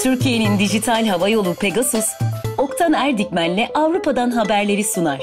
Türkiye'nin dijital havayolu Pegasus, Oktan Erdikmen'le Avrupa'dan haberleri sunar.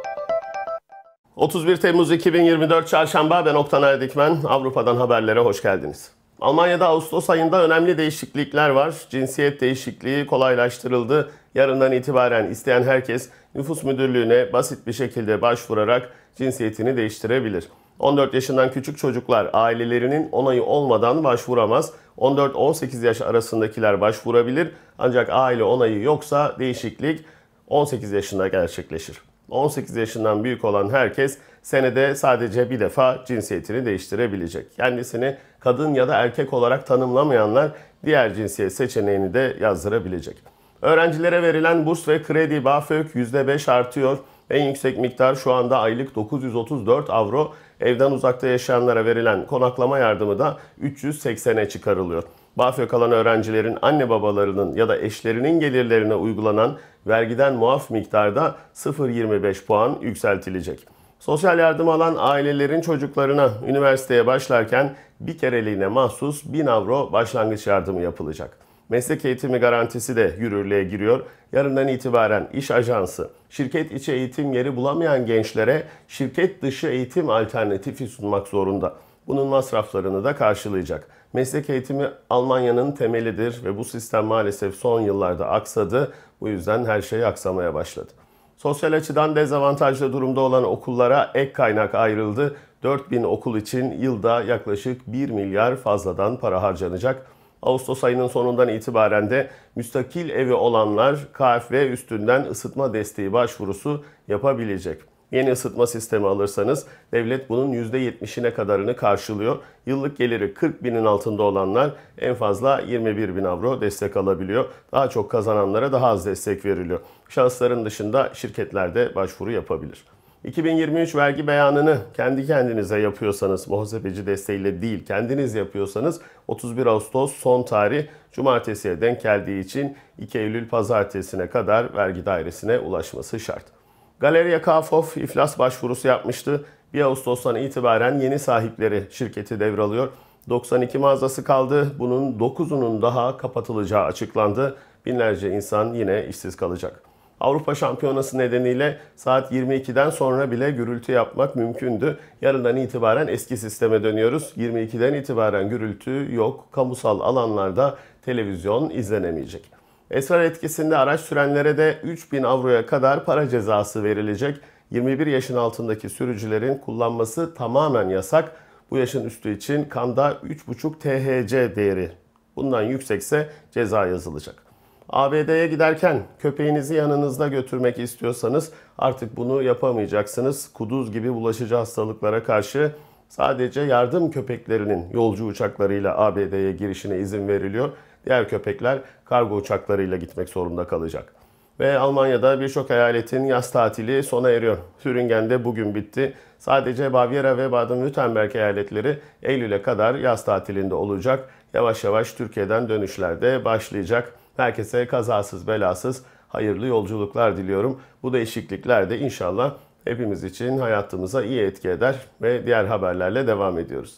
31 Temmuz 2024 Çarşamba, ben Oktan Erdikmen. Avrupa'dan haberlere hoş geldiniz. Almanya'da Ağustos ayında önemli değişiklikler var. Cinsiyet değişikliği kolaylaştırıldı. Yarından itibaren isteyen herkes nüfus müdürlüğüne basit bir şekilde başvurarak cinsiyetini değiştirebilir. 14 yaşından küçük çocuklar ailelerinin onayı olmadan başvuramaz. 14-18 yaş arasındakiler başvurabilir. Ancak aile onayı yoksa değişiklik 18 yaşında gerçekleşir. 18 yaşından büyük olan herkes senede sadece bir defa cinsiyetini değiştirebilecek. Kendisini kadın ya da erkek olarak tanımlamayanlar diğer cinsiyet seçeneğini de yazdırabilecek. Öğrencilere verilen burs ve kredi BAföG %5 artıyor. En yüksek miktar şu anda aylık 934 avro. Evden uzakta yaşayanlara verilen konaklama yardımı da 380'e çıkarılıyor. BAföG alan öğrencilerin anne babalarının ya da eşlerinin gelirlerine uygulanan vergiden muaf miktarda 0,25 puan yükseltilecek. Sosyal yardım alan ailelerin çocuklarına üniversiteye başlarken bir kereliğine mahsus 1000 avro başlangıç yardımı yapılacak. Meslek eğitimi garantisi de yürürlüğe giriyor. Yarından itibaren iş ajansı, şirket içi eğitim yeri bulamayan gençlere şirket dışı eğitim alternatifi sunmak zorunda. Bunun masraflarını da karşılayacak. Meslek eğitimi Almanya'nın temelidir ve bu sistem maalesef son yıllarda aksadı. Bu yüzden her şey aksamaya başladı. Sosyal açıdan dezavantajlı durumda olan okullara ek kaynak ayrıldı. 4000 okul için yılda yaklaşık 1 milyar fazladan para harcanacak. Ağustos ayının sonundan itibaren de müstakil evi olanlar KfW üstünden ısıtma desteği başvurusu yapabilecek. Yeni ısıtma sistemi alırsanız devlet bunun %70'ine kadarını karşılıyor. Yıllık geliri 40 binin altında olanlar en fazla 21 bin avro destek alabiliyor. Daha çok kazananlara daha az destek veriliyor. Şahısların dışında şirketler de başvuru yapabilir. 2023 vergi beyanını kendi kendinize yapıyorsanız, muhasebeci desteğiyle değil kendiniz yapıyorsanız 31 Ağustos son tarih cumartesiye denk geldiği için 2 Eylül pazartesine kadar vergi dairesine ulaşması şart. Galeria Kaufhof iflas başvurusu yapmıştı. 1 Ağustos'tan itibaren yeni sahipleri şirketi devralıyor. 92 mağazası kaldı. Bunun 9'unun daha kapatılacağı açıklandı. Binlerce insan yine işsiz kalacak. Avrupa Şampiyonası nedeniyle saat 22'den sonra bile gürültü yapmak mümkündü. Yarından itibaren eski sisteme dönüyoruz. 22'den itibaren gürültü yok. Kamusal alanlarda televizyon izlenemeyecek. Esrar etkisinde araç sürenlere de 3000 avroya kadar para cezası verilecek. 21 yaşın altındaki sürücülerin kullanması tamamen yasak. Bu yaşın üstü için kanda 3,5 THC değeri. Bundan yüksekse ceza yazılacak. ABD'ye giderken köpeğinizi yanınızda götürmek istiyorsanız artık bunu yapamayacaksınız. Kuduz gibi bulaşıcı hastalıklara karşı sadece yardım köpeklerinin yolcu uçaklarıyla ABD'ye girişine izin veriliyor. Diğer köpekler kargo uçaklarıyla gitmek zorunda kalacak. Ve Almanya'da birçok eyaletin yaz tatili sona eriyor. Thüringen'de bugün bitti. Sadece Bavyera ve Baden-Württemberg eyaletleri Eylül'e kadar yaz tatilinde olacak. Yavaş yavaş Türkiye'den dönüşler de başlayacak. Herkese kazasız belasız hayırlı yolculuklar diliyorum. Bu değişiklikler de inşallah hepimiz için hayatımıza iyi etki eder ve diğer haberlerle devam ediyoruz.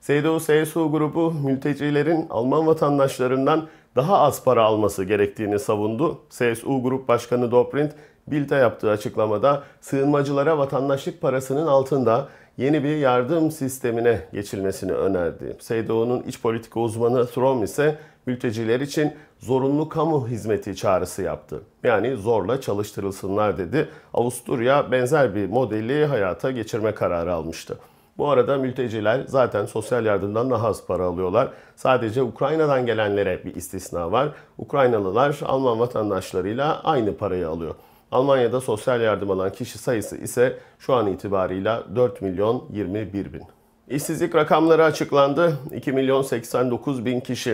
CDU-CSU grubu mültecilerin Alman vatandaşlarından daha az para alması gerektiğini savundu. CSU Grup Başkanı Dobrindt, Bild'e yaptığı açıklamada sığınmacılara vatandaşlık parasının altında yeni bir yardım sistemine geçilmesini önerdi. CDU'nun iç politika uzmanı Throm ise mülteciler için zorunlu kamu hizmeti çağrısı yaptı. Yani zorla çalıştırılsınlar dedi. Avusturya benzer bir modeli hayata geçirme kararı almıştı. Bu arada mülteciler zaten sosyal yardımdan daha az para alıyorlar. Sadece Ukrayna'dan gelenlere bir istisna var. Ukraynalılar Alman vatandaşlarıyla aynı parayı alıyor. Almanya'da sosyal yardım alan kişi sayısı ise şu an itibarıyla 4 milyon 21 bin. İşsizlik rakamları açıklandı. 2 milyon 89 bin kişi.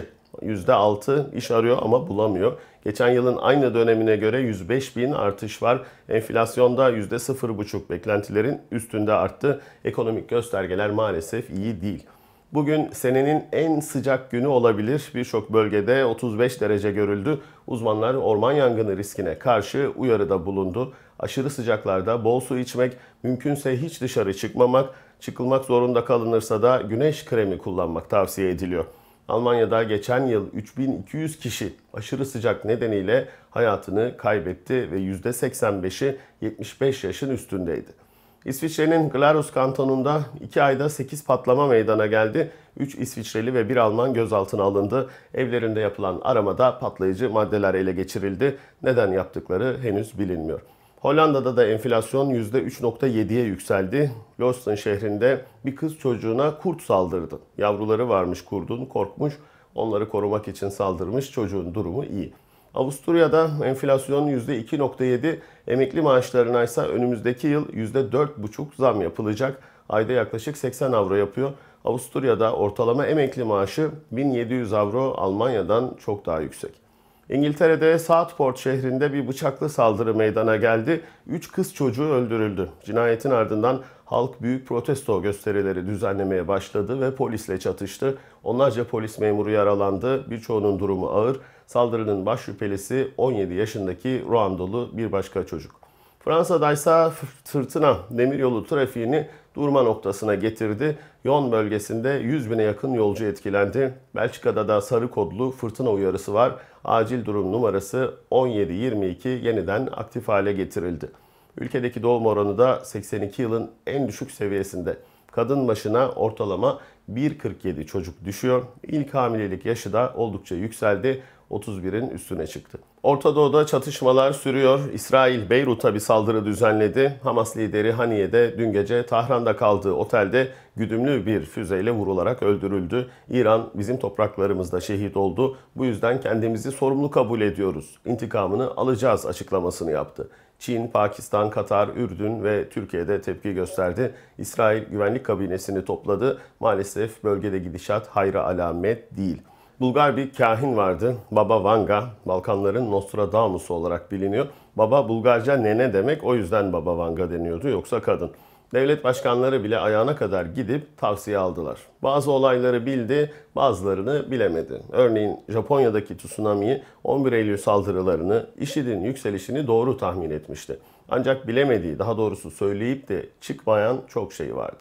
%6 iş arıyor ama bulamıyor. Geçen yılın aynı dönemine göre 105 bin artış var. Enflasyonda %0,5 beklentilerin üstünde arttı. Ekonomik göstergeler maalesef iyi değil. Bugün senenin en sıcak günü olabilir. Birçok bölgede 35 derece görüldü. Uzmanlar orman yangını riskine karşı uyarıda bulundu. Aşırı sıcaklarda bol su içmek, mümkünse hiç dışarı çıkmamak, çıkılmak zorunda kalınırsa da güneş kremi kullanmak tavsiye ediliyor. Almanya'da geçen yıl 3200 kişi aşırı sıcak nedeniyle hayatını kaybetti ve %85'i 75 yaşın üstündeydi. İsviçre'nin Glarus kantonunda 2 ayda 8 patlama meydana geldi. 3 İsviçreli ve 1 Alman gözaltına alındı. Evlerinde yapılan aramada patlayıcı maddeler ele geçirildi. Neden yaptıkları henüz bilinmiyor. Hollanda'da da enflasyon %3.7'ye yükseldi. Loosden şehrinde bir kız çocuğuna kurt saldırdı. Yavruları varmış kurdun, korkmuş, onları korumak için saldırmış, çocuğun durumu iyi. Avusturya'da enflasyon %2.7, emekli maaşlarına ise önümüzdeki yıl %4,5 zam yapılacak. Ayda yaklaşık 80 avro yapıyor. Avusturya'da ortalama emekli maaşı 1700 avro, Almanya'dan çok daha yüksek. İngiltere'de Southport şehrinde bir bıçaklı saldırı meydana geldi. 3 kız çocuğu öldürüldü. Cinayetin ardından halk büyük protesto gösterileri düzenlemeye başladı ve polisle çatıştı. Onlarca polis memuru yaralandı. Birçoğunun durumu ağır. Saldırının baş şüphelisi 17 yaşındaki Ruandolu bir başka çocuk. Fransa'da ise fırtına demiryolu trafiğini durma noktasına getirdi. Yon bölgesinde 100 bine yakın yolcu etkilendi. Belçika'da da sarı kodlu fırtına uyarısı var. Acil durum numarası 1722 yeniden aktif hale getirildi. Ülkedeki doğum oranı da 82 yılın en düşük seviyesinde. Kadın başına ortalama 1,47 çocuk düşüyor. İlk hamilelik yaşı da oldukça yükseldi. 31'in üstüne çıktı. Orta Doğu'da çatışmalar sürüyor. İsrail Beyrut'a bir saldırı düzenledi. Hamas lideri Haniye de dün gece Tahran'da kaldığı otelde güdümlü bir füzeyle vurularak öldürüldü. İran bizim topraklarımızda şehit oldu. Bu yüzden kendimizi sorumlu kabul ediyoruz. İntikamını alacağız açıklamasını yaptı. Çin, Pakistan, Katar, Ürdün ve Türkiye'de tepki gösterdi. İsrail güvenlik kabinesini topladı. Maalesef bölgede gidişat hayra alamet değil. Bulgar bir kahin vardı. Baba Vanga, Balkanların Nostradamus'u olarak biliniyor. Baba Bulgarca nene demek, o yüzden Baba Vanga deniyordu, yoksa kadın. Devlet başkanları bile ayağına kadar gidip tavsiye aldılar. Bazı olayları bildi, bazılarını bilemedi. Örneğin Japonya'daki tsunami'yi, 11 Eylül saldırılarını, IŞİD'in yükselişini doğru tahmin etmişti. Ancak bilemediği, daha doğrusu söyleyip de çıkmayan çok şey vardı.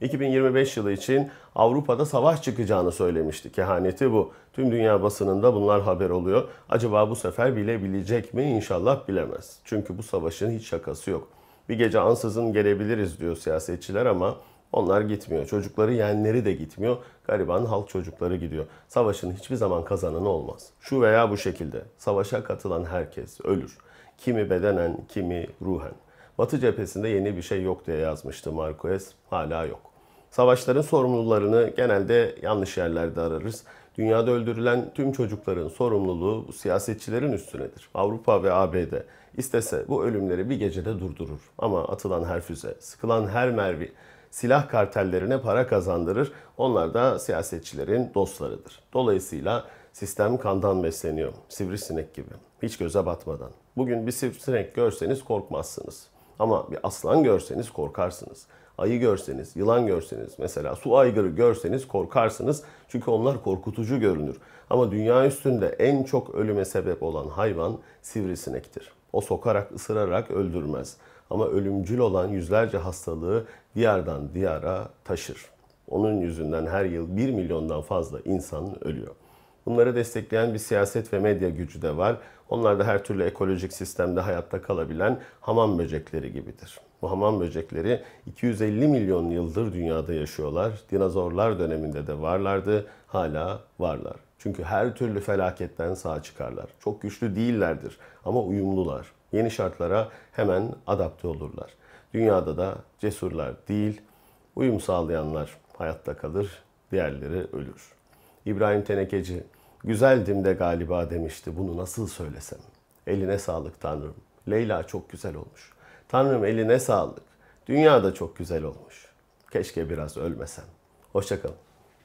2025 yılı için Avrupa'da savaş çıkacağını söylemişti. Kehaneti bu. Tüm dünya basınında bunlar haber oluyor. Acaba bu sefer bilebilecek mi? İnşallah bilemez. Çünkü bu savaşın hiç şakası yok. Bir gece ansızın gelebiliriz diyor siyasetçiler ama onlar gitmiyor. Çocukları yeğenleri de gitmiyor. Gariban halk çocukları gidiyor. Savaşın hiçbir zaman kazananı olmaz. Şu veya bu şekilde savaşa katılan herkes ölür. Kimi bedenen, kimi ruhen. Batı cephesinde yeni bir şey yok diye yazmıştı Marquez. Hala yok. Savaşların sorumlularını genelde yanlış yerlerde ararız. Dünyada öldürülen tüm çocukların sorumluluğu bu siyasetçilerin üstünedir. Avrupa ve ABD istese bu ölümleri bir gecede durdurur. Ama atılan her füze, sıkılan her mermi silah kartellerine para kazandırır. Onlar da siyasetçilerin dostlarıdır. Dolayısıyla sistem kandan besleniyor. Sivrisinek gibi. Hiç göze batmadan. Bugün bir sivrisinek görseniz korkmazsınız. Ama bir aslan görseniz korkarsınız. Ayı görseniz, yılan görseniz, mesela su aygırı görseniz korkarsınız. Çünkü onlar korkutucu görünür. Ama dünya üstünde en çok ölüme sebep olan hayvan sivrisinektir. O sokarak, ısırarak öldürmez. Ama ölümcül olan yüzlerce hastalığı diyardan diyara taşır. Onun yüzünden her yıl 1 milyondan fazla insan ölüyor. Bunları destekleyen bir siyaset ve medya gücü de var. Onlar da her türlü ekolojik sistemde hayatta kalabilen hamam böcekleri gibidir. Bu hamam böcekleri 250 milyon yıldır dünyada yaşıyorlar. Dinozorlar döneminde de varlardı, hala varlar. Çünkü her türlü felaketten sağ çıkarlar. Çok güçlü değillerdir ama uyumlular. Yeni şartlara hemen adapte olurlar. Dünyada da cesurlar değil, uyum sağlayanlar hayatta kalır, diğerleri ölür. İbrahim Tenekeci, güzeldim de galiba demişti, bunu nasıl söylesem. Eline sağlık Tanrım. Leyla çok güzel olmuş. Tanrım eline sağlık. Dünya da çok güzel olmuş. Keşke biraz ölmesem. Hoşça kalın.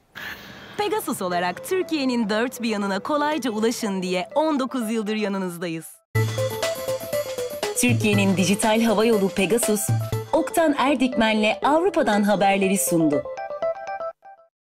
Pegasus olarak Türkiye'nin dört bir yanına kolayca ulaşın diye 19 yıldır yanınızdayız. Türkiye'nin dijital havayolu Pegasus, Oktan Erdikmen'le Avrupa'dan haberleri sundu.